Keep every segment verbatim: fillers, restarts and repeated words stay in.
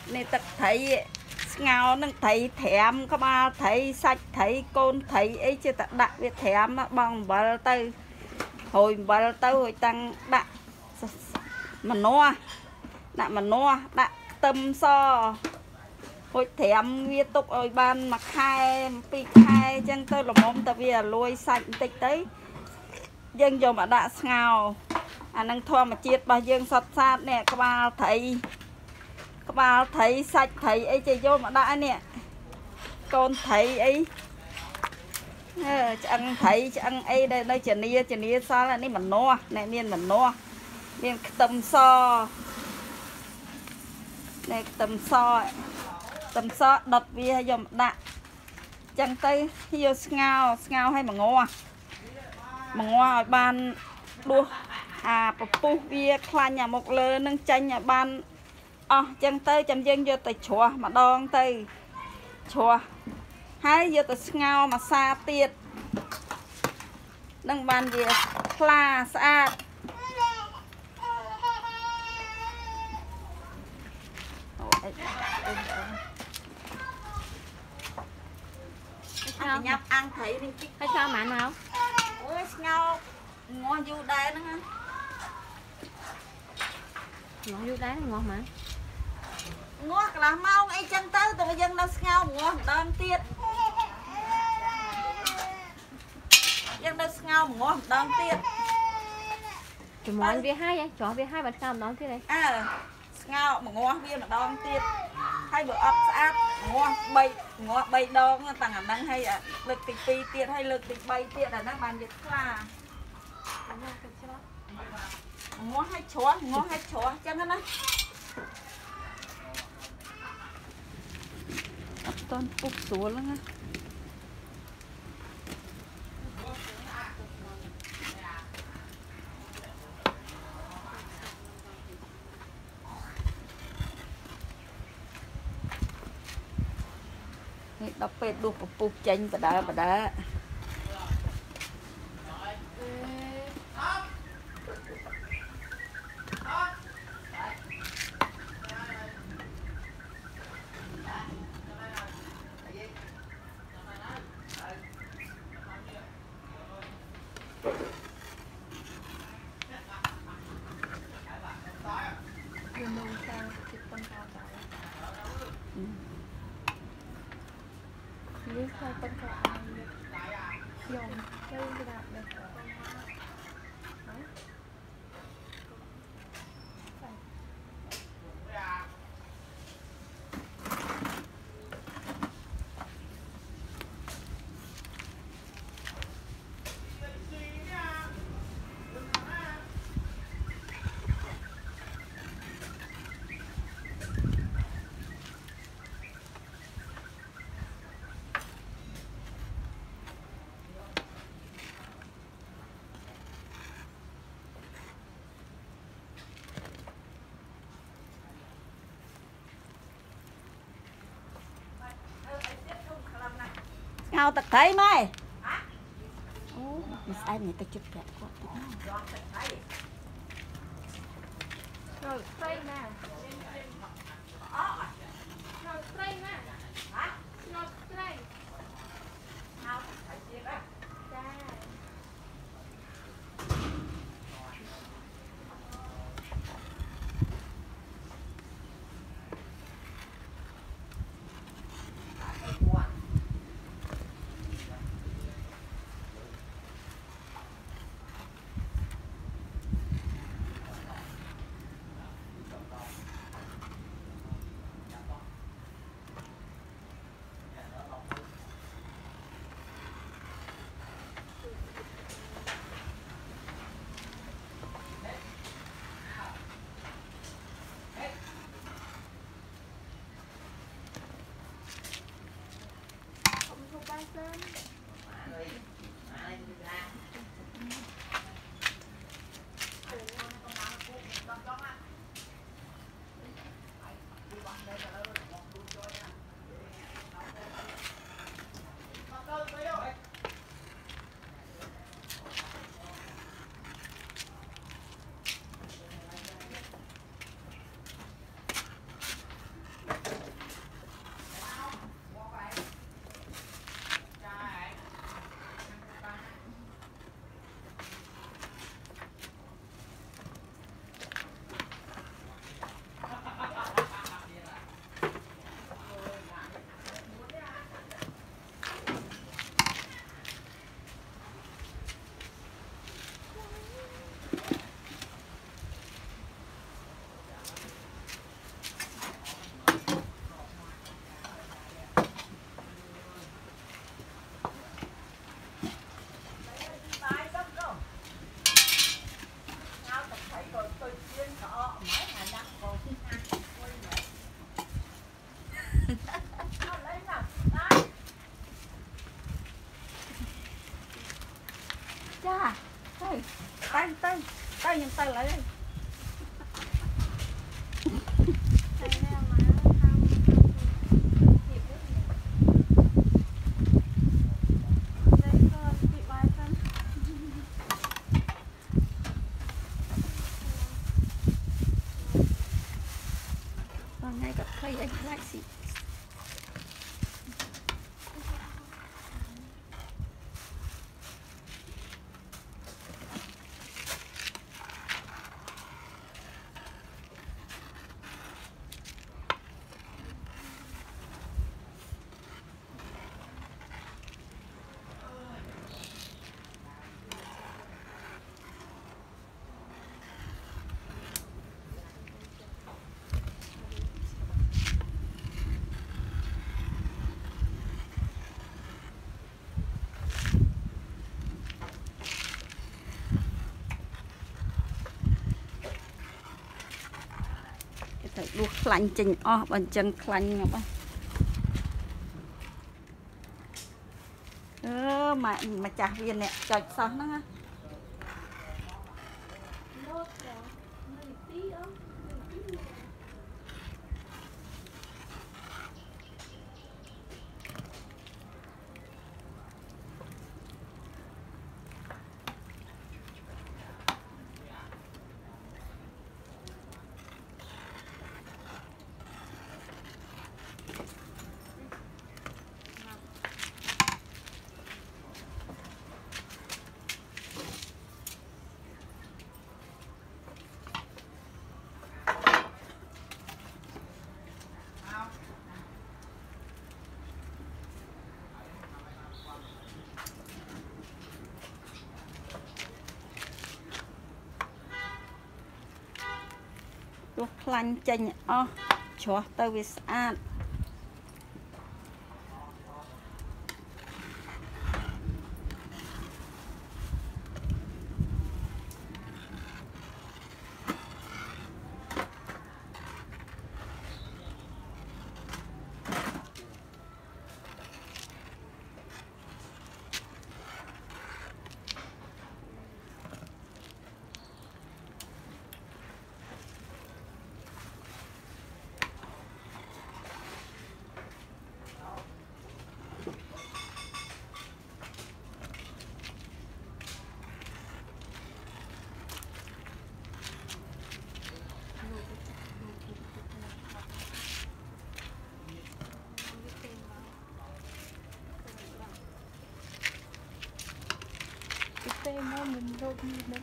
này tật thấy ngao nâng thấy thèm các ba thấy sạch thấy côn thấy ấy chưa tật đặt việc thèm bằng bờ tư hồi bờ tư hồi tăng đặt mà no đặt mà no đặt tâm so hồi thèm viết tục ơi ban mặc hai pi hai chân tôi là mong ta vì lôi sạch tích đấy dân dùng mà đã ngào anh đang thua mà chiết bao dương sọt sát nè các ba thấy các ba thấy sạch thấy ấy chơi vô mà đã nè con thấy ấy chẳng thấy chẳng ấy đây đây chỉ nia chỉ nia sao là ní mình no này miền mình no miền tầm so này tầm so tầm so đợt vi hay dùng đạn chẳng tay nhiều ngao ngao hay mà ngô mà ngô ban đua à pu vi khoa nhà một lơ nâng tranh nhà ban à, chẳng tay chăm dân vô tới chùa mà đòn tay chùa hay vô tới ngao mà xa tiệt nâng ban gì là xa ăn nhập ăn thấy đi hay sao mà ăn nào ôi ngao ngon vô đây nữa ha ngon vô đấy ngon mà ngon là mau ấy chân tới tụi dân đâu ngao ngon đơn tiết dân đâu ngao ngon đơn tiết chỉ món bia hai vậy chó bia hai bát cam đó thế này à ngao mà ngon bia mà đơn tiết hay bữa ấp sát ngon bay ngon bay đòn tầng ảnh đang hay à lực tịch pi tiết hay lực tịch bay tiết là nó bàn việc là ngon hay chó ngon hay chó chân nó ấp toàn phục xuống luôn á đọc về đục phục chanh và đá và đá Hãy subscribe cho kênh Ghiền Mì Gõ để không bỏ lỡ những video hấp dẫn. ngao tật thấy mày ô ai người ta chụp đẹp quá Rồi, spray nè. Rồi, spray nè. Hả? Rồi, spray. Nào, phải chia đó. Dạ. tới nhưng tới lại ngay gặp thấy anh lại xị đuốc lạnh chỉnh o bằng chân lạnh ngọc ơi ơ mà mà chả viên nè chọi sao nó ha đuốc lạnh chỉnh o cho tới với ăn nó mình đâu đi đâu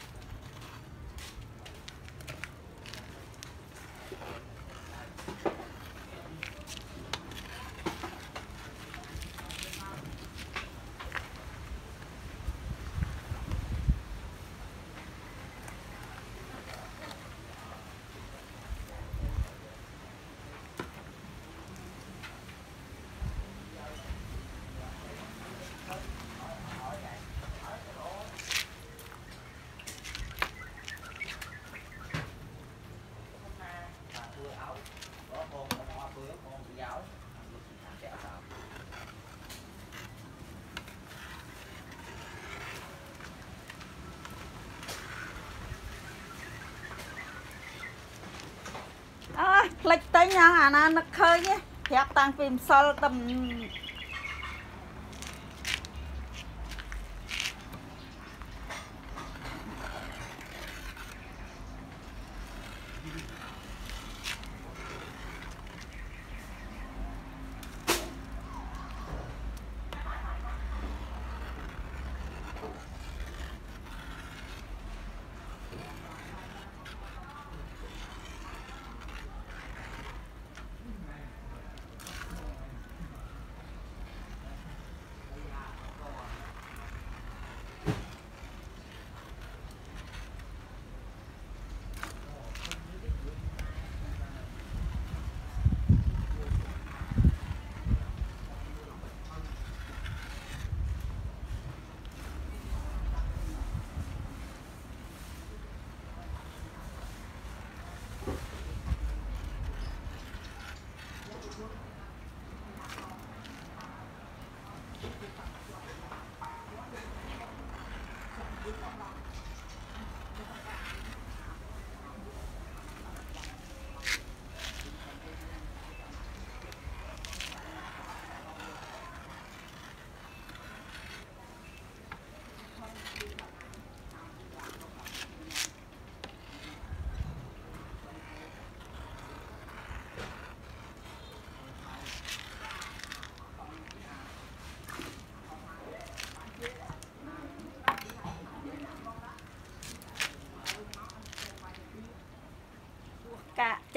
lịch tới nhau à nó nó khơi nhé hẹp tăng phim sơ tầm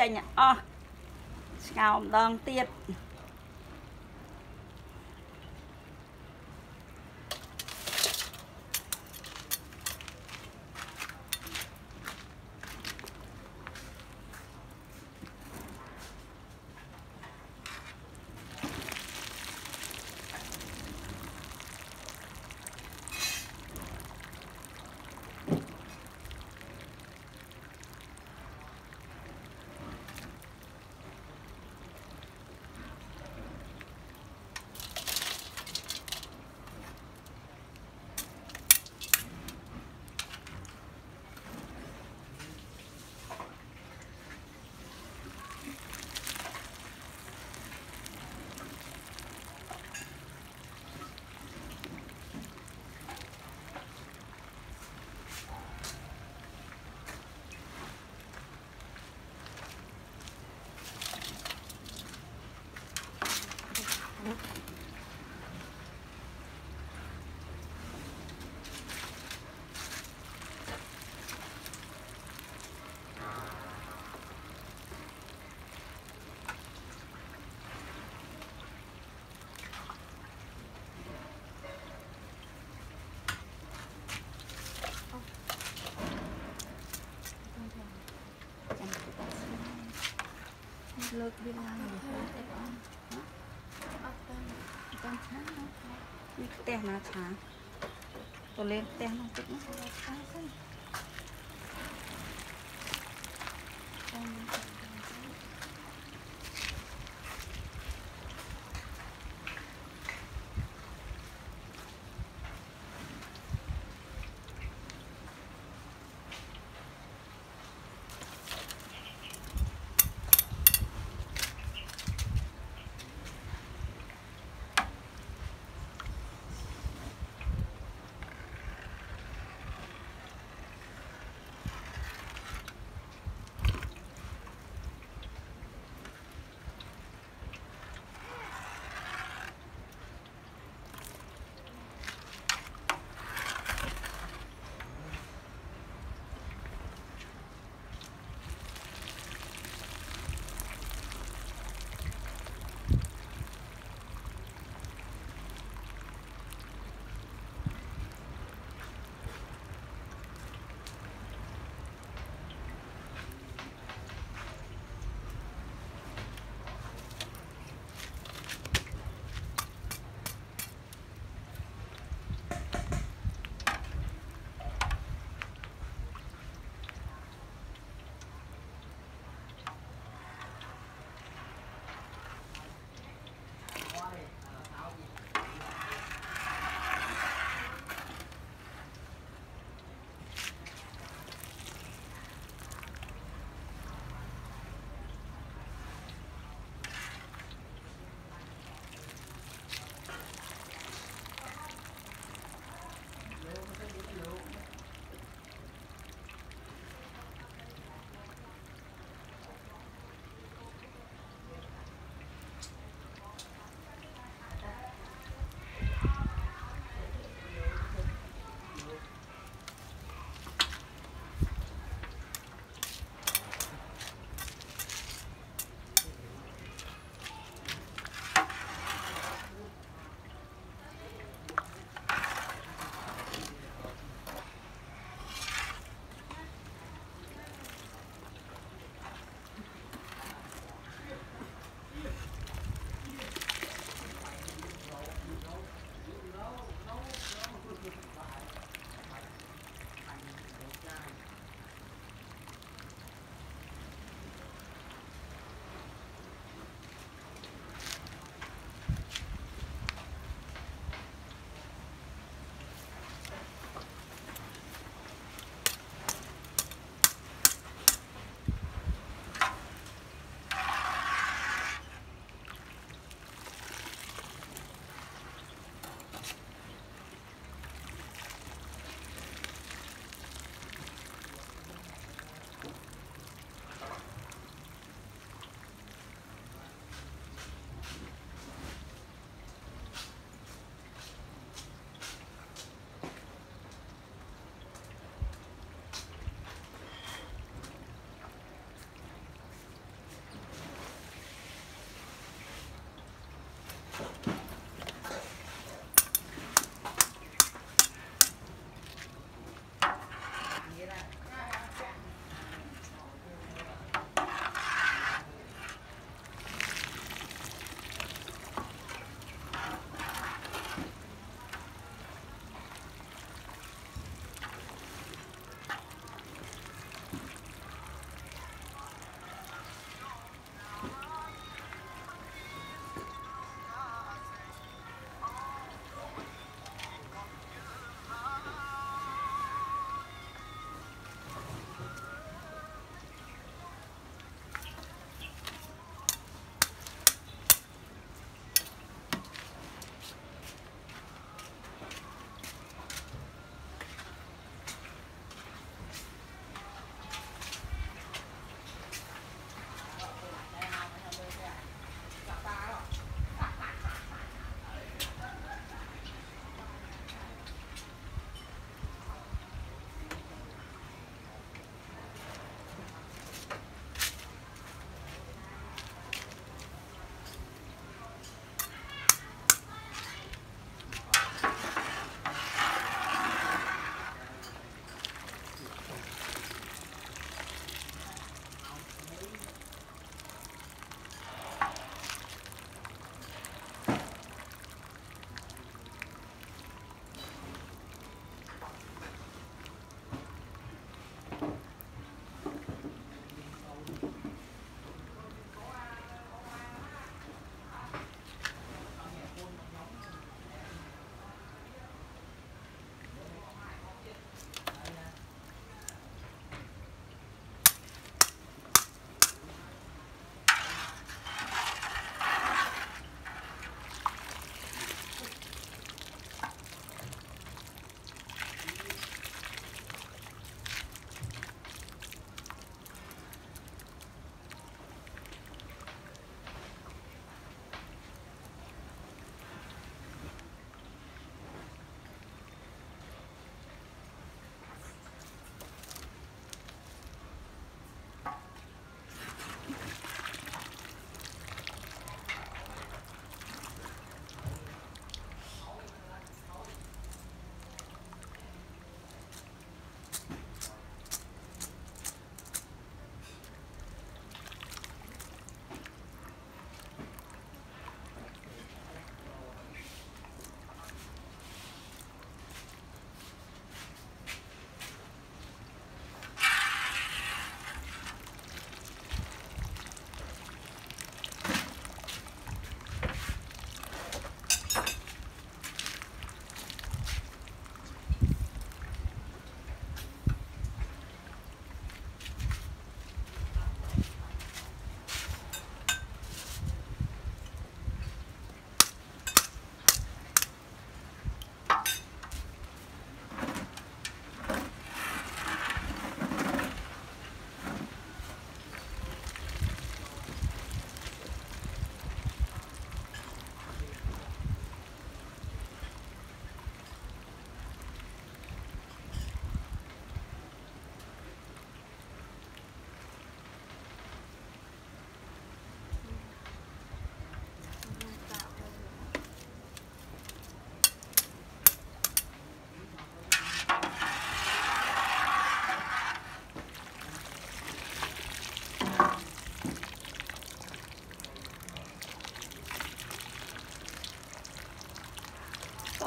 chanh à ngào đòn tiệt lượt đi làm con chán đi tè nó chán tôi lên tè nó cũng nó chán xanh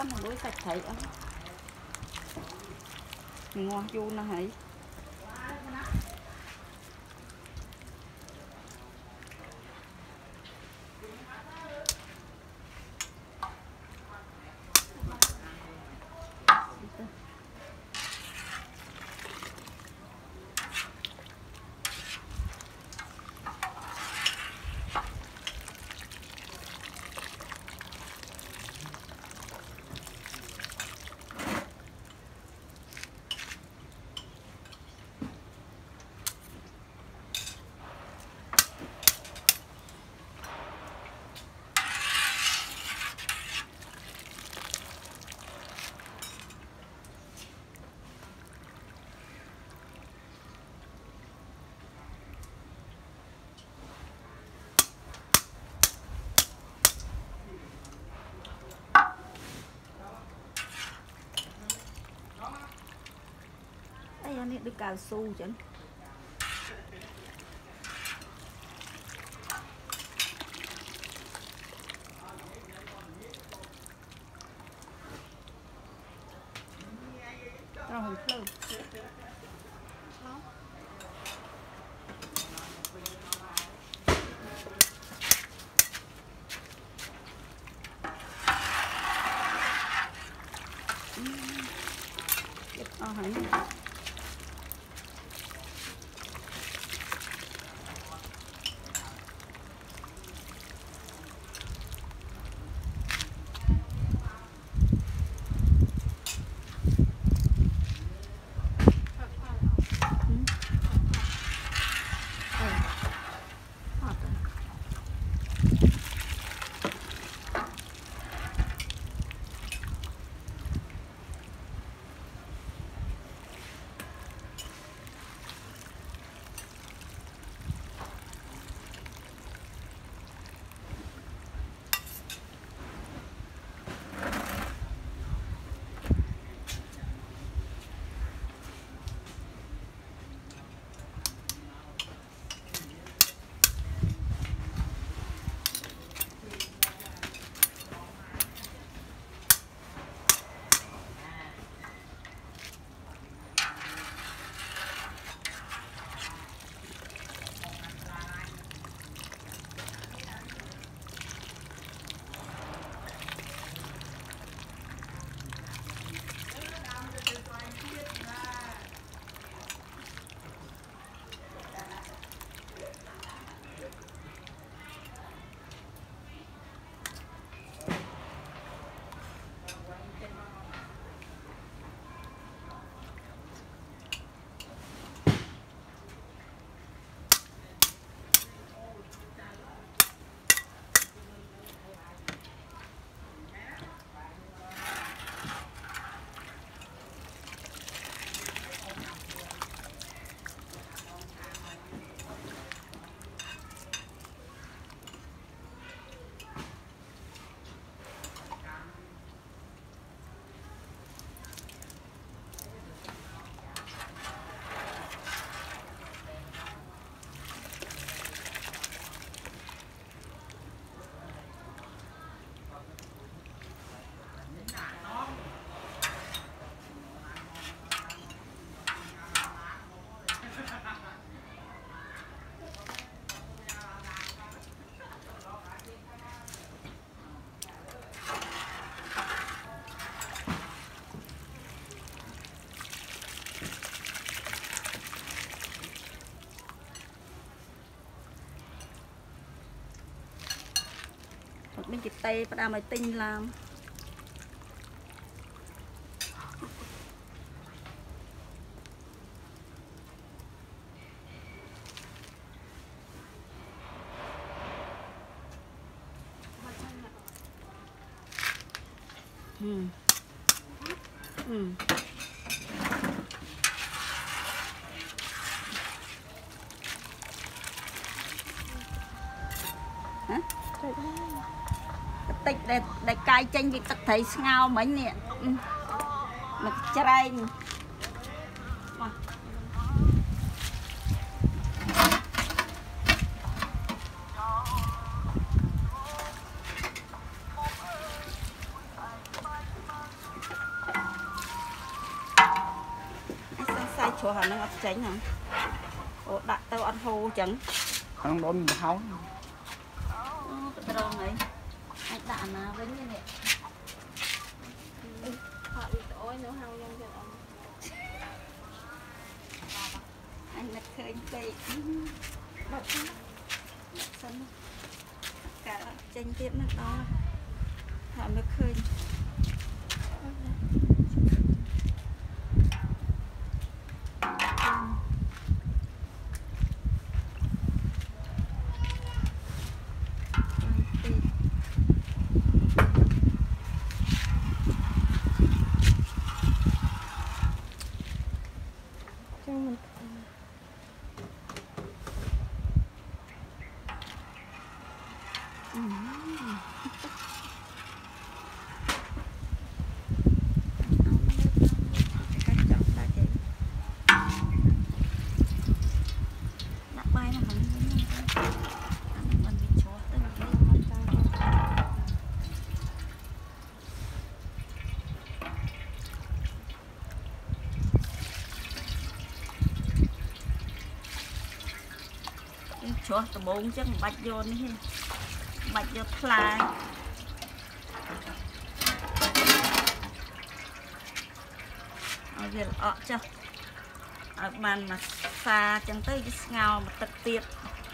con thằng đối sạch thấy ấm ngon chu nó thấy này được cao su chứ rồi hình phơi ờ hả mình chỉ tay bắt đầu mới tinh làm ừ. Ừ. Hả? Tịch để để cài chanh việc tật thấy ngao mấy nè ừ. Mà chai chua hả nó ngập tránh hả? Ủa đặt tao ăn hô chẳng. Không đốn một háo. Cái đồ này. Anh đạn à với như này. Họ bị tối nữa hao nhân cho ông. Anh đặt khơi cây. Bật sân. Bật sân. Cả tranh tiếp nó to. Họ mới khơi. Chúa tao bốn chắc bạch vô đi bạch vô thla ở việc ọ cho ở bàn mà xa chẳng tới cái ngào mà tật tiệp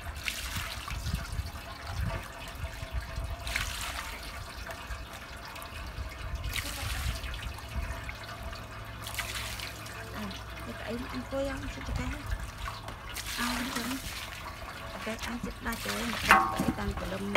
cái anh coi ăn chút cái ăn chứ cái ăn chết đa chơi một cái tăng của lâm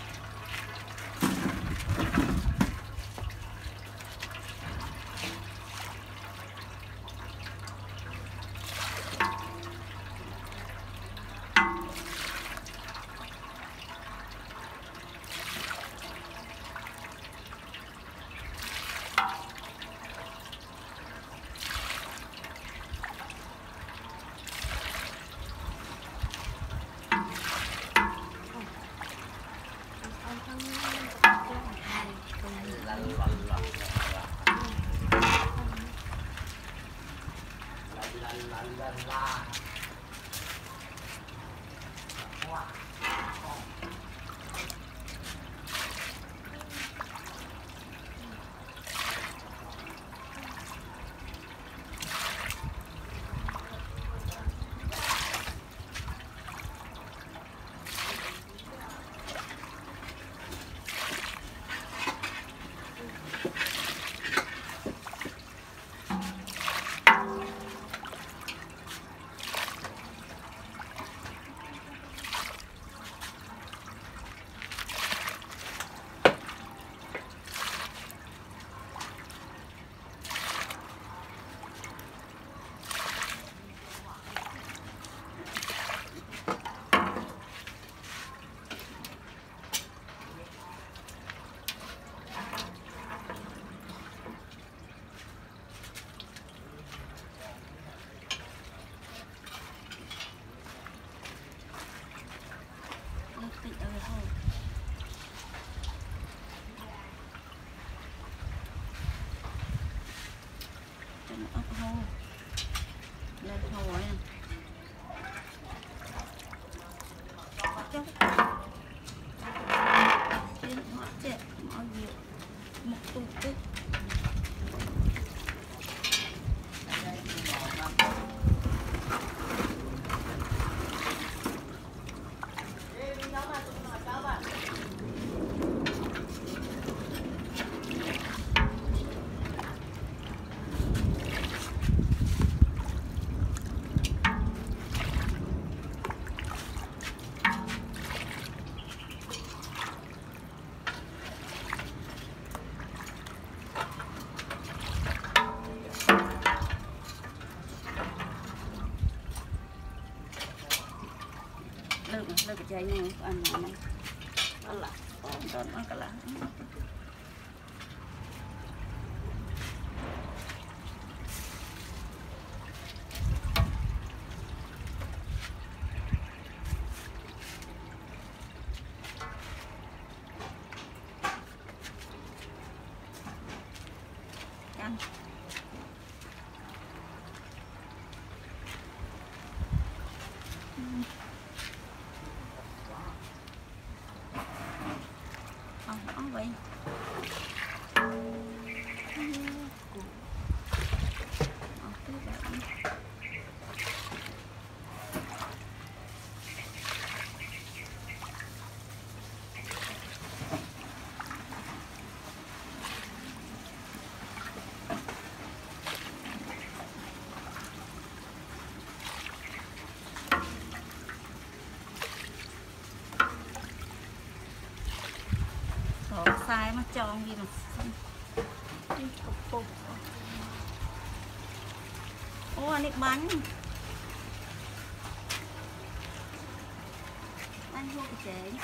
lên thôi một tụt đấy Lo que hay no ăn nó nó là nó nó cái là ăn vậy. Sai mà tròn gì mà cục cục. Ô anh ấy bánh anh vô cái chế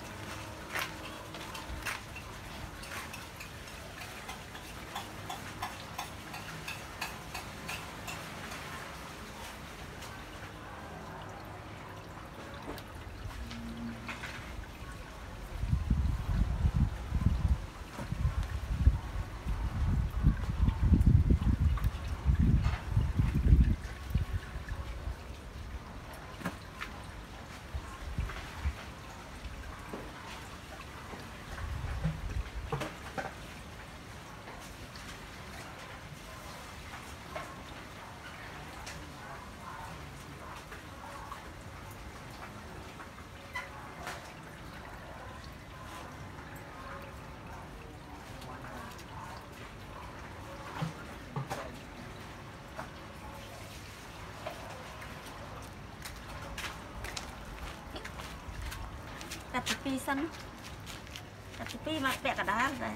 cắt pi sân cắt pi mà bẹ cả đá rồi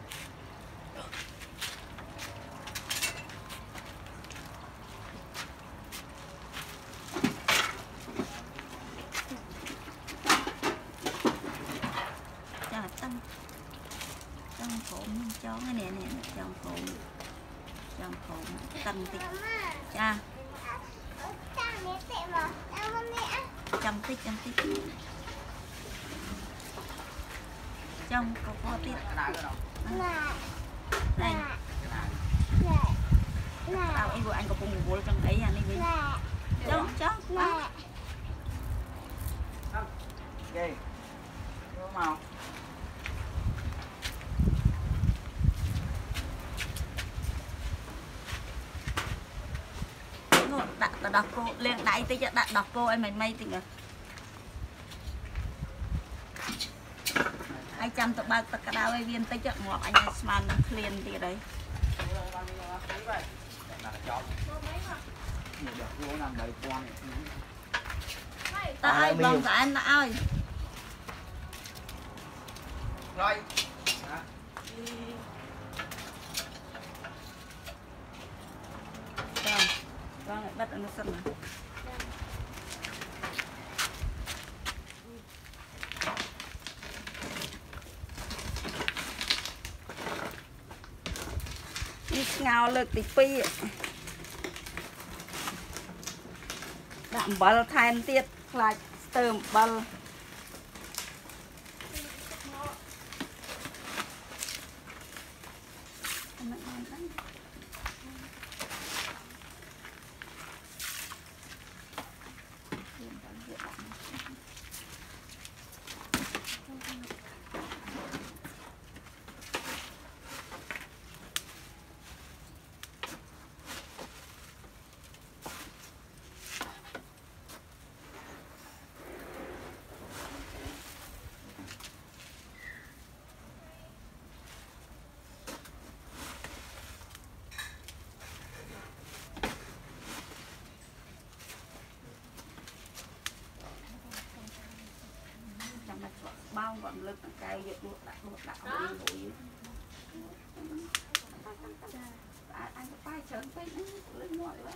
chả tăng trong phổn cho cái này này trong phổn trong phổn tăng tích cha trăm tích trăm tích trong có có tiết đây tao anh vừa anh có cùng bố trong ấy à đi trong trong Gì? Màu. đặt đọc cô lên đáy tí cho đặt đọc cô em mày mây thì hai trăm tụi ba tất cả đau ai viên tới chợ ngọt anh ấy man liền thì đấy ta ai bằng cả anh đã ơi Rồi. Vâng, vâng lại bắt nó sân này. Đi ngào lực tí pi đạm bal than tiết lại tơm bal bao gọn lực cài việc luộc đặt luộc đặt bụi bụi anh có phải chớn phải lên mọi vậy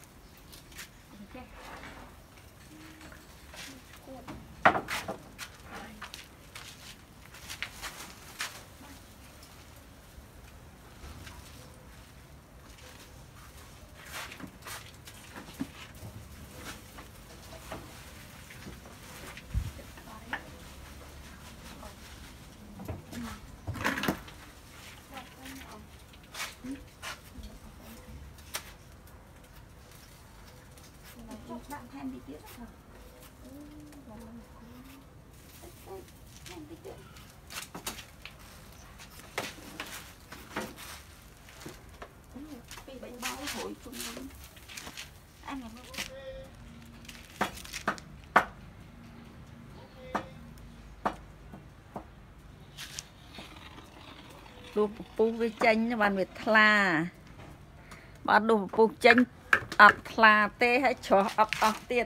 bạn thêm đi tiếp rồi. Thêm đi tiếp. đua pu với chanh nó bàn việt thla bạn đua pu chanh ập thla tê hay cho ập ập tiệt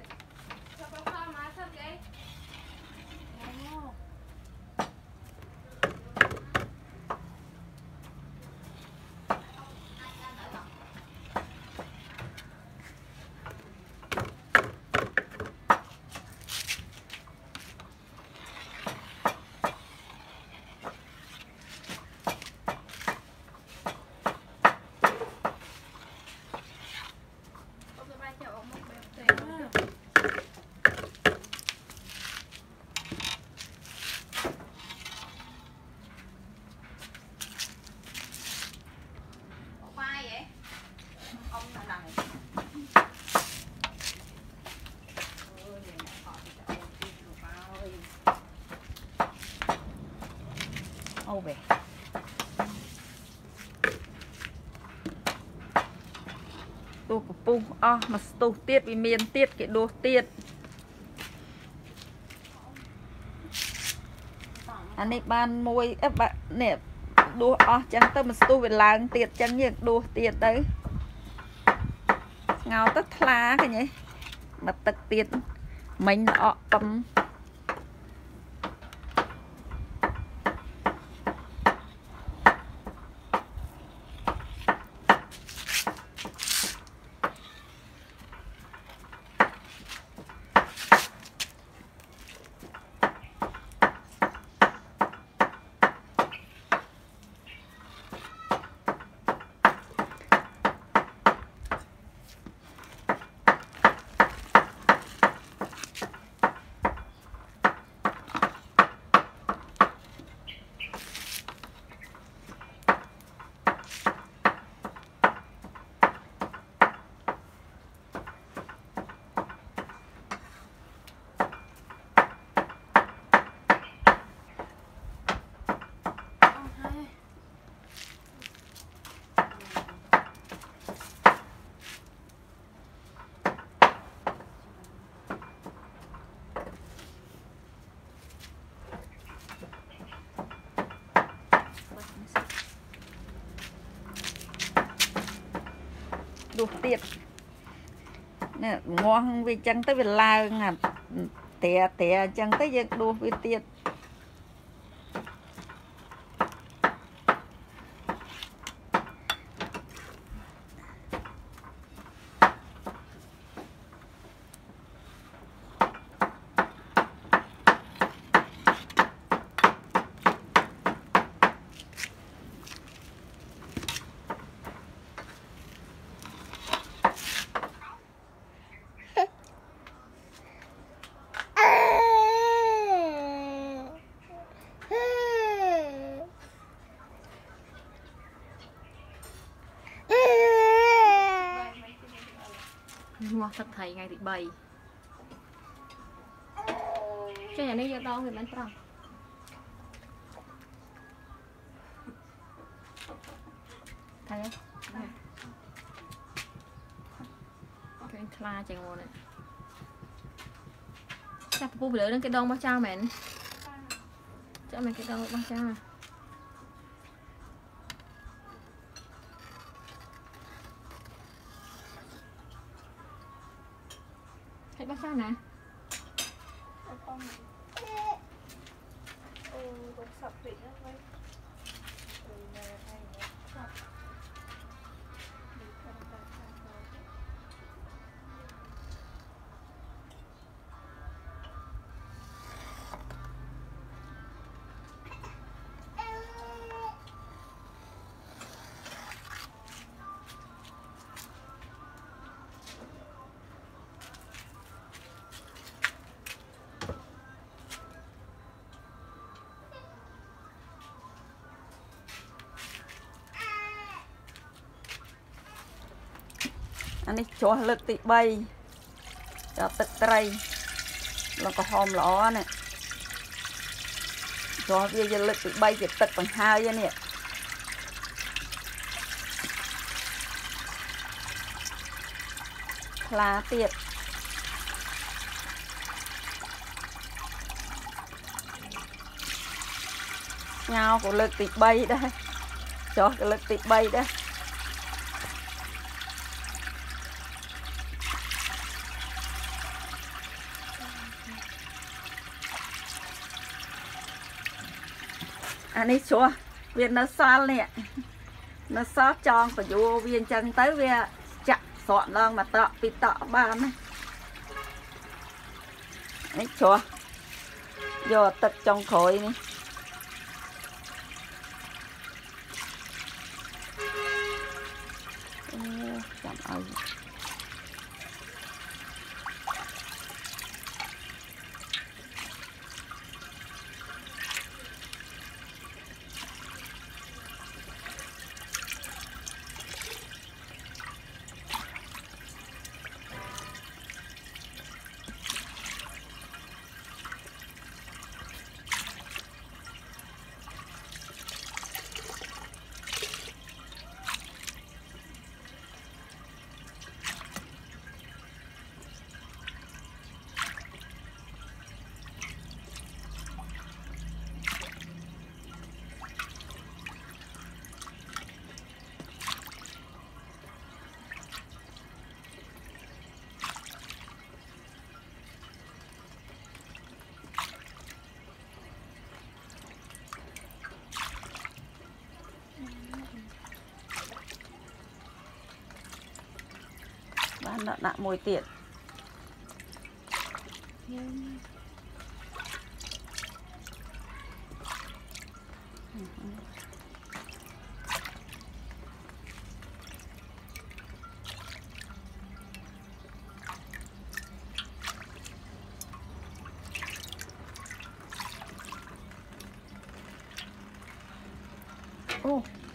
ô về đua pu o mà tu tiết vì miền tiết cái đua tiết anh ấy ban môi ép bạn nè đua o chẳng tâm mà tu về làng tiết chẳng như đua tiết đấy ngào tất lá cái nhỉ mà tật tiết mình ọ tâm đua tiết nè ngon vì chẳng tới về la ngà tè tè chẳng tới việc đua vì tiết ngọt thật thầy ngày thứ bảy cho nhà này cho to thì bán tròn thầy ơi cái thla chạy ngon này chắc phụ phải lấy cái đông bao trao mẹ cho mày cái đông bao trao à thấy bao sao nè anh ấy cho lực tị bay cho tật tray là có hòm ló này cho bây giờ lực tị bay cái tật bằng hai vậy nè lá tiệt nhau của lực tị bay đây cho cái lực tị bay đó anh ấy chua viên nó sao nè nó sót tròn và vô viên chân tới viên chặt sọn lên mà tọ bị tọ ban này ấy chua vô tật trong khối này chẳng ơi bán nợ nặng mùi tiện ô